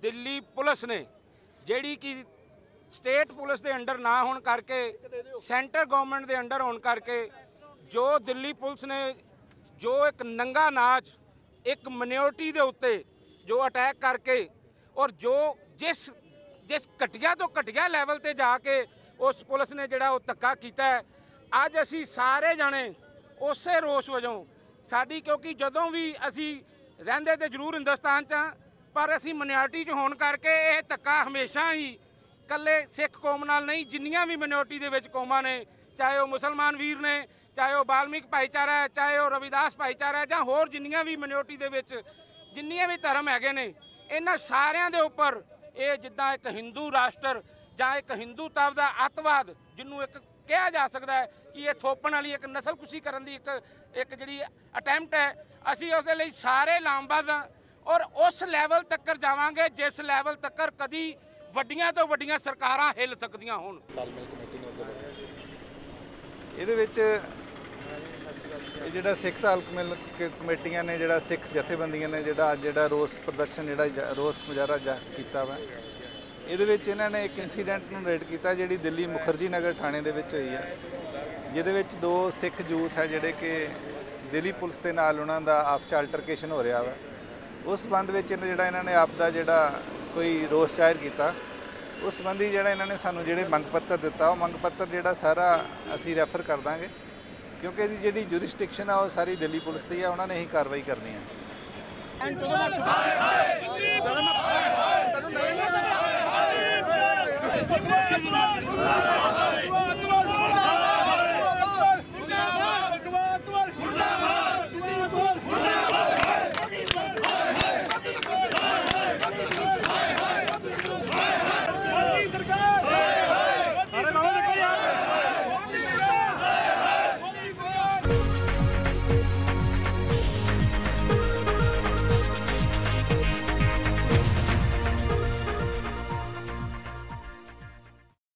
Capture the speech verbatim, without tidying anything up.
Delhi police ने ਜਿਹੜੀ कि स्टेट पुलिस के अंडर ना होने करके सेंटर गवर्नमेंट के अंडर होने करके जो दिल्ली पुलिस ने जो एक नंगा नाच एक मिनोरिटी के उत्ते जो अटैक करके और जो जिस जिस घटिया तो घटिया लैवल ते जाके उस पुलिस ने जिहड़ा धक्का कीता है, अज असी सारे जने उस रोस वजों साडी, क्योंकि जदों भी असी रहिंदे ते जरूर हिंदुस्तान च पर असी मिनोरिटी च होने करके यह धक्का हमेशा ही कल्ले सिख कौम नाल नहीं, जिन्नियां भी मिनोरिटी दे विच कौमां ने, चाहे वह मुसलमान वीर ने, चाहे वह बाल्मीक भाईचारा है, चाहे वह रविदास भाईचारा है, जां होर जिन्नियां भी मिनोरिटी दे विच जिन्नियां भी धर्म हैगे ने, इन्हां सारियां दे उपर ये जिद्दां एक हिंदू राष्ट्र जां एक हिंदूता दा अतवाद जिन्हों एक कहा जा सकता है कि ये थोपण वाली एक नस्लकुशी करन दी एक एक जिहड़ी अटैम्प्ट है, असी उसदे लई सारे लामबद्ध हां और उस लैवल तक जावांगे जिस लैवल तक कदी वड्डियां तो वड्डियां सरकारां हिल सकदियां होण। तालमेल कमेटी ने उधर ਇਹਦੇ ਵਿੱਚ ਇਹ ਜਿਹੜਾ ਸਿੱਖ ਤਾਲਮੇਲ ਕਮੇਟੀਆਂ ਨੇ, ਜਿਹੜਾ ਸਿੱਖ ਜਥੇਬੰਦੀਆਂ ਨੇ ਜਿਹੜਾ ਅੱਜ ਜਿਹੜਾ ਰੋਸ ਪ੍ਰਦਰਸ਼ਨ ਜਿਹੜਾ ਰੋਸ ਮੁਜ਼ਾਹਰਾ ਜਾ ਕੀਤਾ ਵਾ, ਇਹਦੇ ਵਿੱਚ ਇਹਨਾਂ ਨੇ ਇੱਕ ਇਨਸੀਡੈਂਟ ਨੂੰ ਰੇਡ ਕੀਤਾ ਜਿਹੜੀ ਦਿੱਲੀ ਮੁਖਰਜੀ ਨਗਰ ਥਾਣੇ ਦੇ ਵਿੱਚ ਹੋਈ ਹੈ, ਜਿਹਦੇ ਵਿੱਚ ਦੋ ਸਿੱਖ ਯੂਥ ਹੈ ਜਿਹੜੇ ਕਿ ਦਿੱਲੀ ਪੁਲਿਸ ਦੇ ਨਾਲ ਉਹਨਾਂ ਦਾ ਆਪਸ 'ਚ ਅਲਟਰਕੇਸ਼ਨ ਹੋ ਰਿਹਾ ਵਾ। ਉਸ ਸੰਬੰਧ ਵਿੱਚ ਜਿਹੜਾ ਇਹਨਾਂ ਨੇ ਆਪ ਦਾ ਜਿਹੜਾ ਕੋਈ ਰੋਸ ਜ਼ਾਹਿਰ ਕੀਤਾ, ਉਸ ਸੰਬੰਧੀ ਜਿਹੜਾ ਇਹਨਾਂ ਨੇ ਸਾਨੂੰ ਜਿਹੜੇ ਮੰਗ ਪੱਤਰ ਦਿੱਤਾ, ਉਹ ਮੰਗ ਪੱਤਰ ਜਿਹੜਾ ਸਾਰਾ ਅਸੀਂ ਰੈਫਰ ਕਰ ਦਾਂਗੇ, ਕਿਉਂਕਿ ਇਹਦੀ ਜਿਹੜੀ ਜੁਰਿਸਡਿਕਸ਼ਨ ਆ ਉਹ ਸਾਰੀ ਦਿੱਲੀ ਪੁਲਿਸ ਦੀ ਆ, ਉਹਨਾਂ ਨੇ ਹੀ ਕਾਰਵਾਈ ਕਰਨੀ ਹੈ।